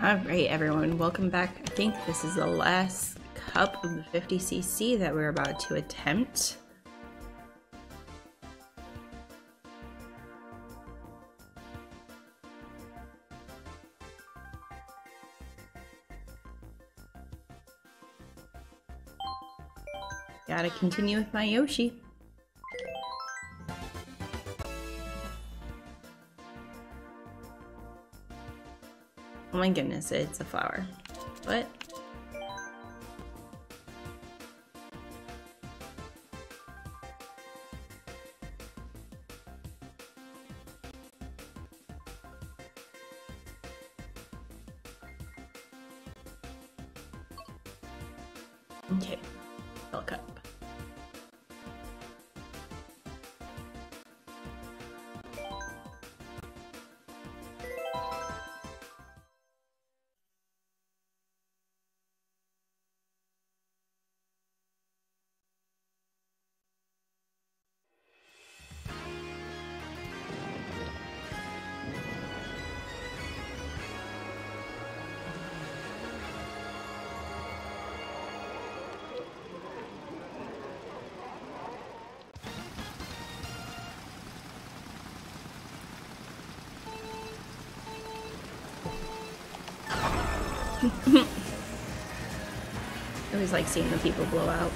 Alright everyone, welcome back. I think this is the last cup of the 50cc that we're about to attempt. Gotta continue with my Yoshi. Oh my goodness, it's a flower. What? Okay, fill cup. I always like seeing the people blow out.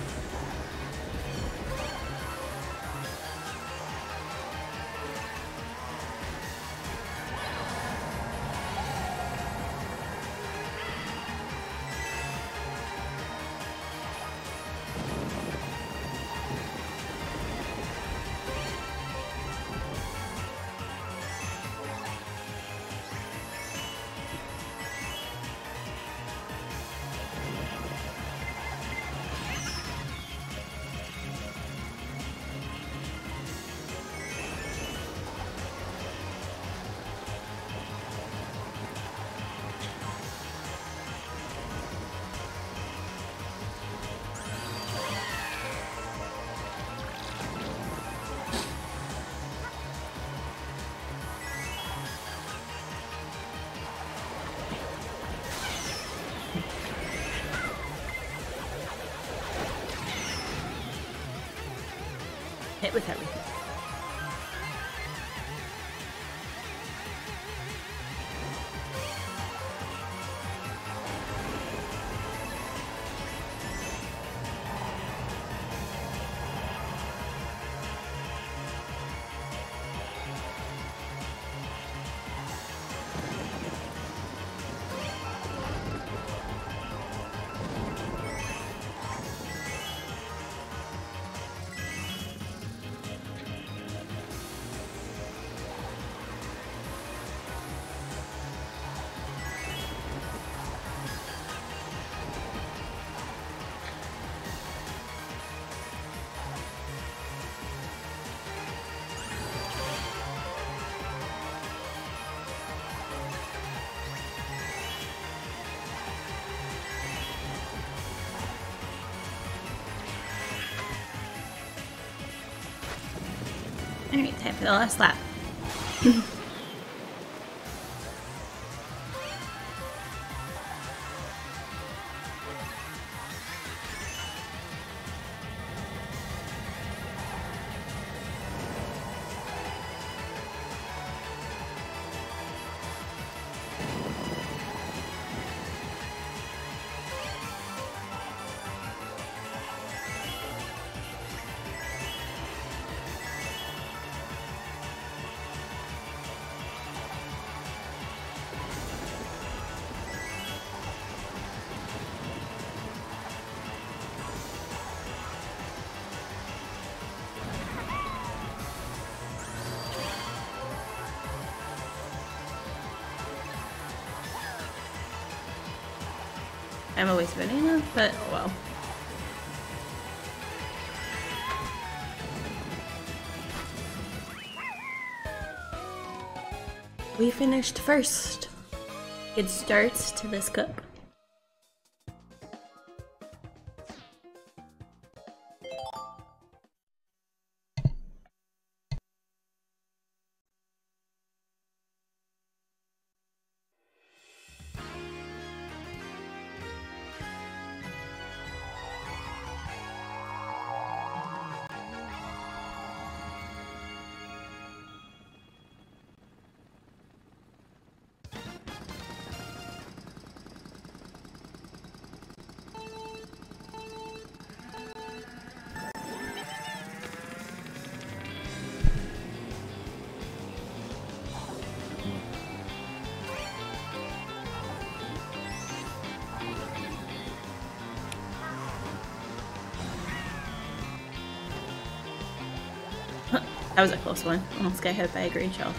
Hit with everything. Alright, time for the last lap. I'm a waste of banana, but oh well. We finished first. Good starts to this cup. That was a close one. Almost got hit by a green shell.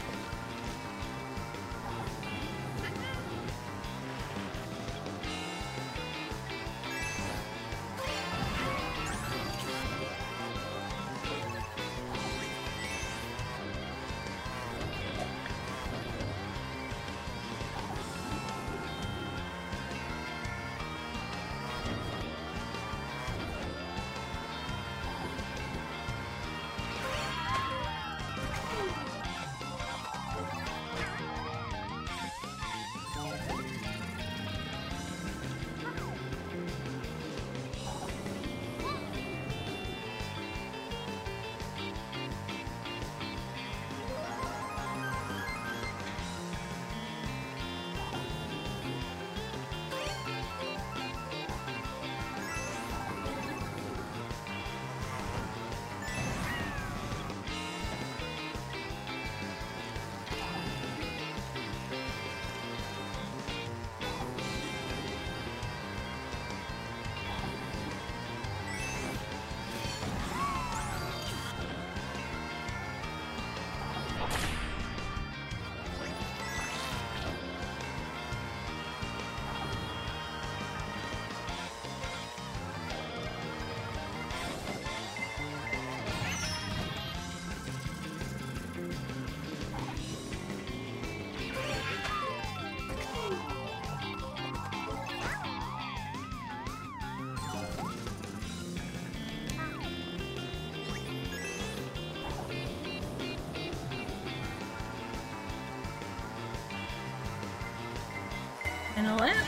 And a lap.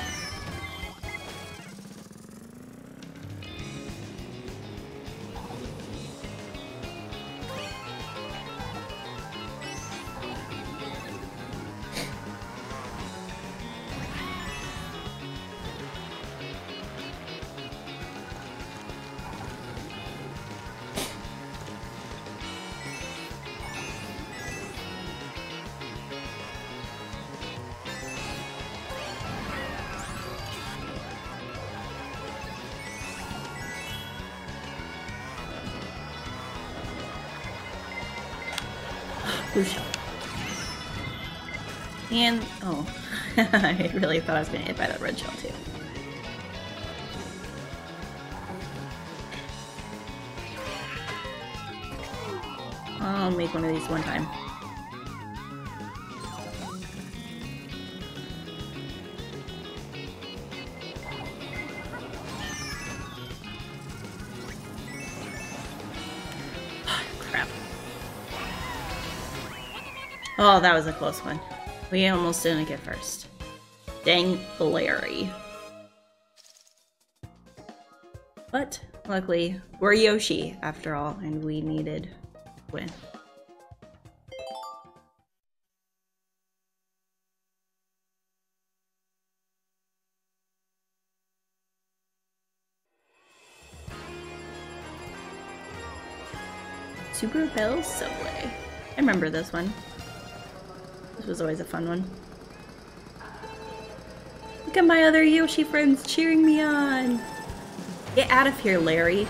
And, oh, I really thought I was gonna hit by that red shell too. I'll make one of these one time. Crap. Oh, that was a close one. We almost didn't get first. Dang Larry. But luckily, we're Yoshi after all, and we needed to win. Super Bell Subway. I remember this one. This was always a fun one. Look at my other Yoshi friends cheering me on! Get out of here, Larry.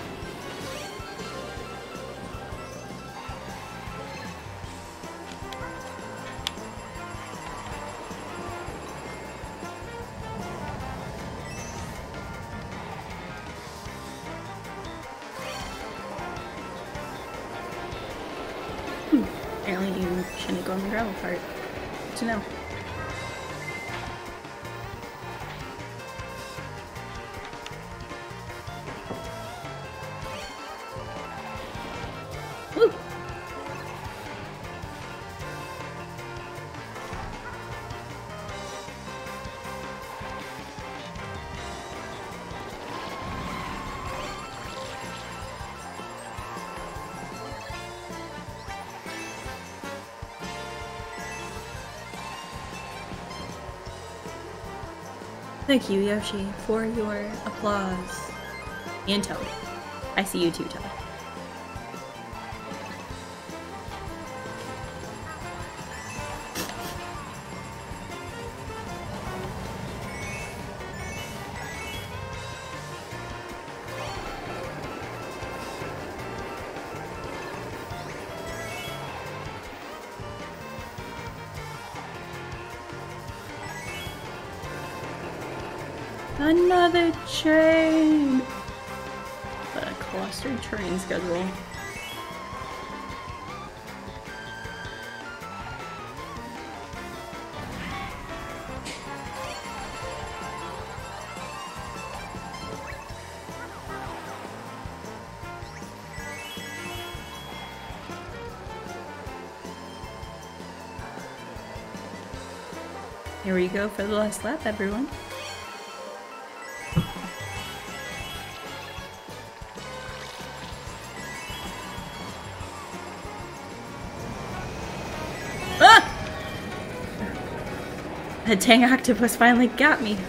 Apparently you shouldn't go on the gravel cart. Good to know. Woo! Thank you, Yoshi, for your applause. And Toad. I see you too, Toad. Another train! What a clustered train schedule. Here we go for the last lap, everyone. Ah! The dang octopus finally got me.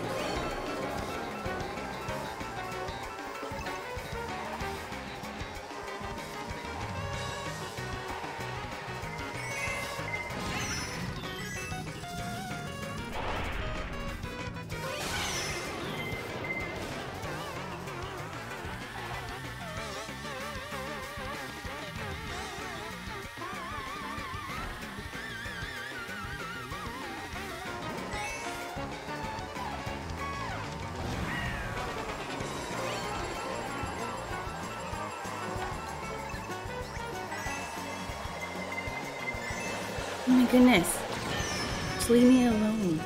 Oh my goodness. Just leave me alone.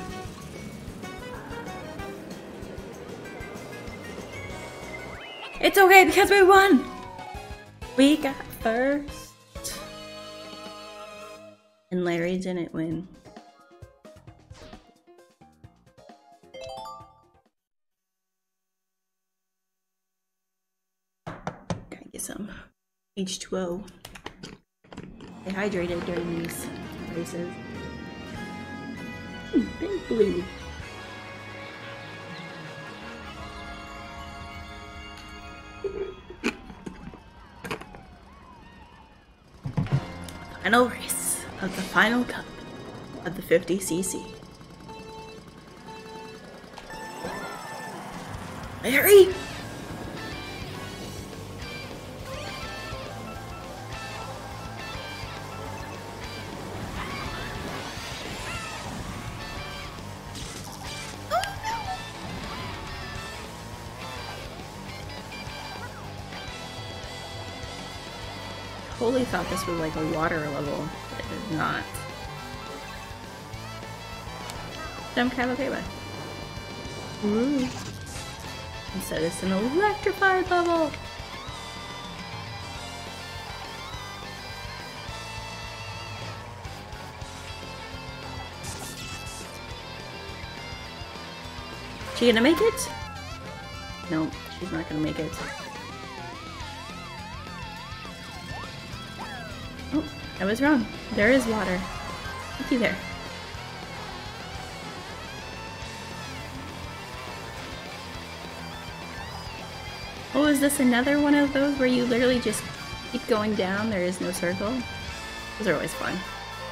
It's okay because we won! We got first. And Larry didn't win. Gotta get some H2O. Stay hydrated during these races. Big blue. Final race of the final cup of the 50cc. Larry! Totally thought this was like a water level, but it is not. Jump cab, okay, bye. Ooh. Instead it's an electrified level. She gonna make it? No, she's not gonna make it. Oh, I was wrong. There is water. Looky there. Oh, is this another one of those where you literally just keep going down? There is no circle? Those are always fun.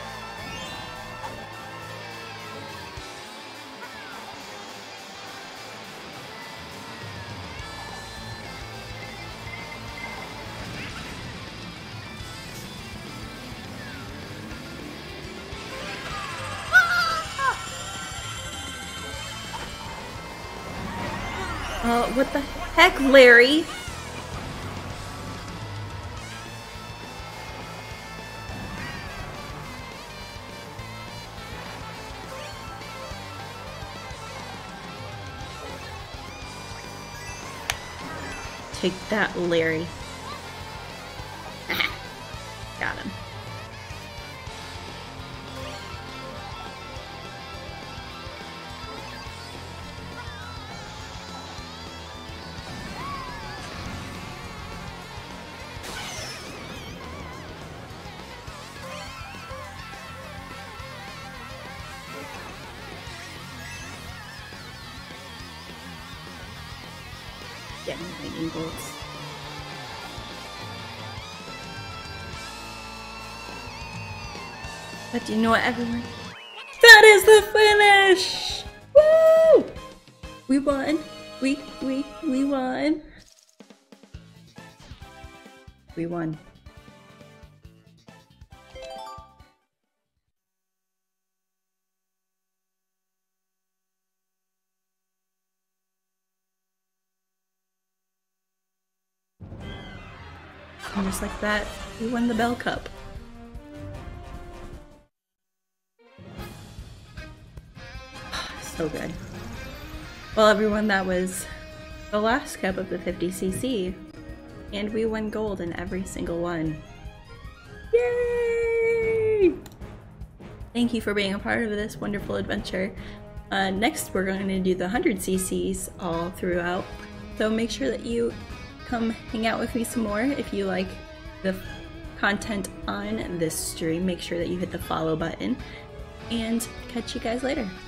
What the heck, Larry? Take that, Larry. Got him. Getting lightning bolts. But do you know what, everyone? That is the finish! Woo! We won. We won. We won. And just like that, we won the Bell Cup. So good. Well, everyone, that was the last cup of the 50cc, and we won gold in every single one. Yay! Thank you for being a part of this wonderful adventure. Next, we're going to do the 100cc's all throughout, so make sure that you come hang out with me some more. If you like the content on this stream, make sure that you hit the follow button, and catch you guys later.